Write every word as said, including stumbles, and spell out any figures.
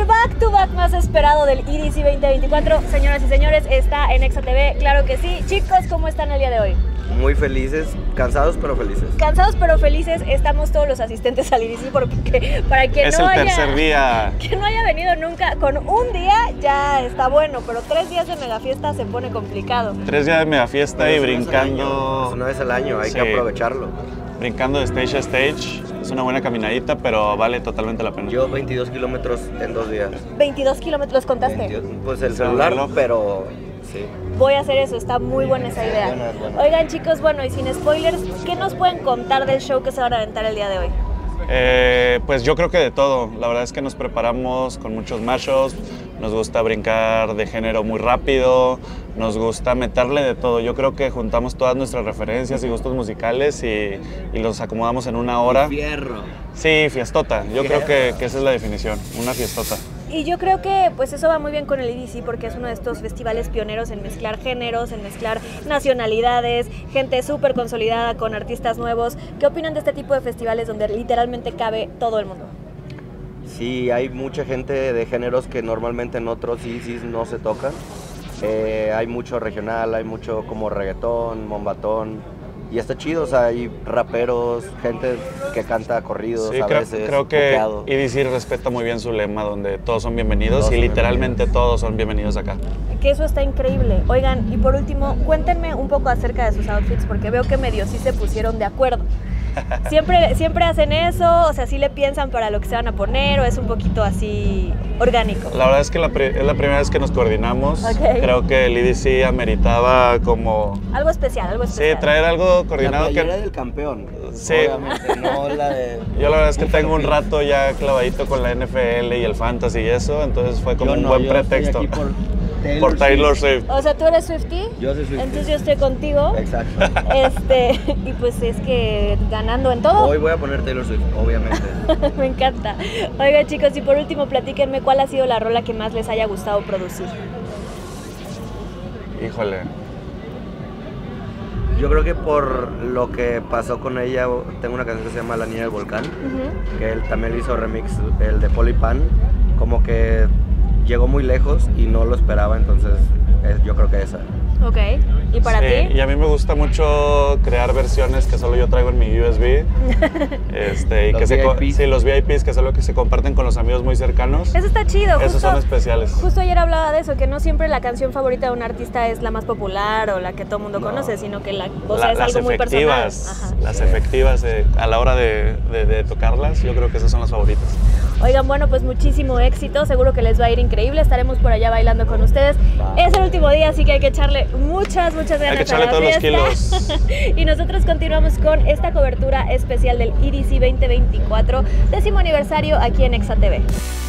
back to back más esperado del E D C veinte veinticuatro, señoras y señores, está en Exa T V, claro que sí. Chicos, ¿cómo están el día de hoy? Muy felices, cansados pero felices. Cansados pero felices, estamos todos los asistentes al E D C porque para quien es no el haya, tercer día. quien no haya venido nunca, con un día ya está bueno, pero tres días de mega fiesta se pone complicado. Tres días de mega fiesta Pero y es una brincando. vez al año, es una vez al año, hay Sí. que aprovecharlo. Brincando de stage a stage. Es una buena caminadita, pero vale totalmente la pena. Yo veintidós kilómetros en dos días. veintidós kilómetros, ¿contaste? veintidós, pues el Sí, celular, reloj. pero sí. Voy a hacer eso, está muy buena esa idea. buena, es buena. Oigan chicos, bueno, y sin spoilers, ¿qué nos pueden contar del show que se van a aventar el día de hoy? Eh, pues yo creo que de todo. La verdad es que nos preparamos con muchos mashups. Nos gusta brincar de género muy rápido. Nos gusta meterle de todo. Yo creo que juntamos todas nuestras referencias y gustos musicales y, y los acomodamos en una hora. Fierro. Sí, fiestota. Yo creo que, que esa es la definición. Una fiestota. Y yo creo que pues eso va muy bien con el E D C porque es uno de estos festivales pioneros en mezclar géneros, en mezclar nacionalidades, gente súper consolidada con artistas nuevos. ¿Qué opinan de este tipo de festivales donde literalmente cabe todo el mundo? Sí, hay mucha gente de géneros que normalmente en otros E D Cs no se tocan. Eh, hay mucho regional, hay mucho como reggaetón, mombatón. Y está chido, o sea, hay raperos, gente que canta corridos Sí, a creo, veces. creo que copiado. E D C respeta muy bien su lema donde todos son bienvenidos Todos y son literalmente bienvenidos. todos son bienvenidos acá. Que eso está increíble. Oigan, y por último, cuéntenme un poco acerca de sus outfits porque veo que medio sí se pusieron de acuerdo. Siempre, siempre hacen eso, o sea, sí le piensan para lo que se van a poner o es un poquito así orgánico. La verdad es que la pri- es la primera vez que nos coordinamos. Ok. Creo que el E D C ameritaba como... Algo especial, algo Sí, especial. traer algo La coordinado playera que... del campeón. Sí. Obviamente, no la de... Yo la verdad es que Búfalo tengo un Bills. rato ya clavadito con la N F L y el fantasy y eso, entonces fue como Yo un no, buen yo estoy pretexto. aquí por Taylor, Por Taylor Swift. O sea, tú eres Swiftie, Yo soy Swiftie. entonces yo estoy contigo. Exacto. Este, y pues es que ganando en todo. Hoy voy a poner Taylor Swift, obviamente. Me encanta. Oigan chicos, y por último platíquenme cuál ha sido la rola que más les haya gustado producir. Híjole. Yo creo que por lo que pasó con ella, tengo una canción que se llama La Niña del Volcán, Ujú. que él también hizo remix, el de Polipan, como que llegó muy lejos y no lo esperaba, entonces es- yo creo que esa. Ok, ¿y para Sí, ti? y a mí me gusta mucho crear versiones que solo yo traigo en mi U S B. este, y Los que se co- V I Ps. sí, los V I Ps que solo que se comparten con los amigos muy cercanos. Eso está chido. Esos justo- son especiales. Justo ayer hablaba de eso, que no siempre la canción favorita de un artista es la más popular o la que todo el mundo No. conoce, sino que la, o La- sea, es las algo muy personal. efectivas, Ajá. las efectivas eh, a la hora de, de- de tocarlas, yo creo que esas son las favoritas. Oigan, bueno, pues muchísimo éxito, seguro que les va a ir increíble, estaremos por allá bailando con ustedes. Va. Es el último día, así que hay que echarle muchas, muchas ganas Hay que echarle a la todos los fiesta. kilos. Y nosotros continuamos con esta cobertura especial del E D C veinte veinticuatro, décimo aniversario aquí en Exa T V.